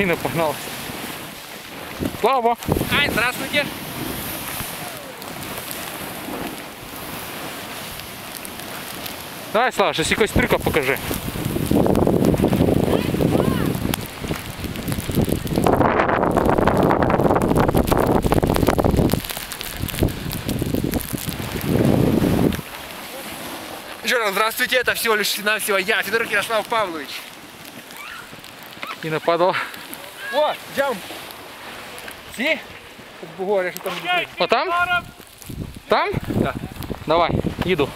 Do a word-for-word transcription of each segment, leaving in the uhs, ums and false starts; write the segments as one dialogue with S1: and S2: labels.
S1: Инна погналась. Слава!
S2: Ай, здравствуйте!
S1: Давай, Слава, щось якось трюка покажи.
S2: Еще раз здравствуйте, это всего лишь навсего я, Федоров Ярослав Павлович.
S1: Инна падала.
S2: О, джамп! Си? Бугоря, что там будет?
S1: Вот там? Там?
S2: Да.
S1: Давай, иду.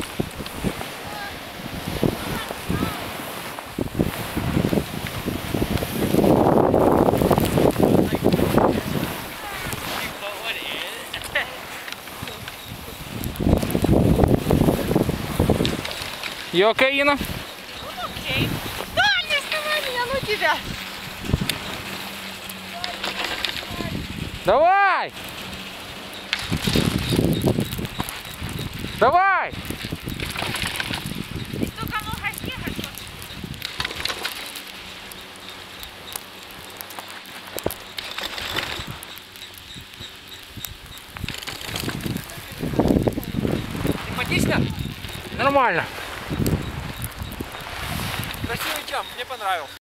S1: You okay, Инна?
S3: Окей. Да, не оставай меня, ну тебя.
S1: Давай! Давай!
S3: Ты только много снега, что?
S2: Симпатично?
S1: Нормально.
S2: Красивый джамп, мне понравился.